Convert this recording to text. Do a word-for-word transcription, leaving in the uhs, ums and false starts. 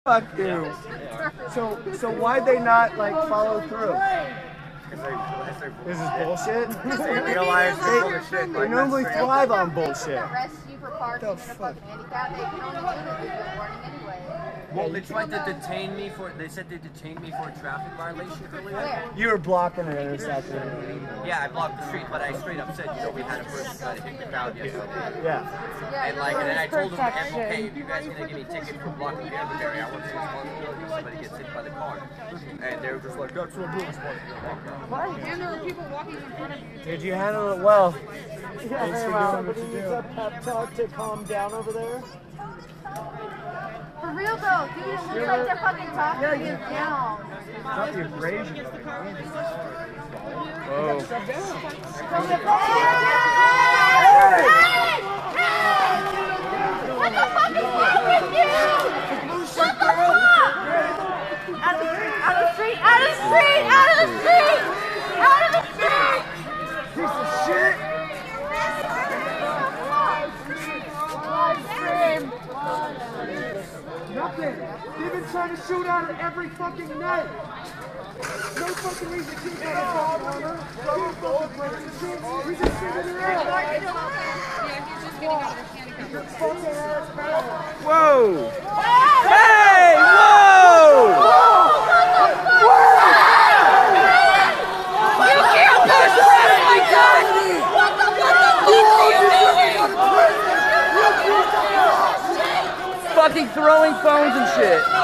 Fuck you. So, so why'd they not like follow through? This is bullshit. They realize they're full of shit. They normally thrive on bullshit. Arrest you for parking in a fucking handicap. They can only do it if you give warning anyway. Well, they tried to detain me for. They said they detained me for a traffic violation earlier. Where? You were blocking an intersection. Yeah, I blocked the street, but I straight up said, you know, we had a person try to hit the crowd yesterday. Yeah. And like, and then I told them, okay, if you guys are gonna give me a ticket for blocking the other area, I want some responsibility if somebody gets hit by the car. And they were just like, that's what we're responsible. And there were people walking in front of you. Did you handle it well? Yeah, very well. Somebody needs a pep talk to calm down over there. For real though, dude, it looks like they're fucking talking you down. Not the abrasion. Whoa. What the fuck is wrong with you? Shut the fuck! Out of the street, out of the street, out of the street, out of the street! Piece of shit! Nothing. They've been trying to shoot at it every fucking night. No fucking reason to keep on the ball armor. We just figured it out. Yeah, he's just getting out of the handicap. Fucking ass man. Whoa! Hey! Whoa! You can't push around like that! What the fuck are you doing? Fucking throwing phones and shit.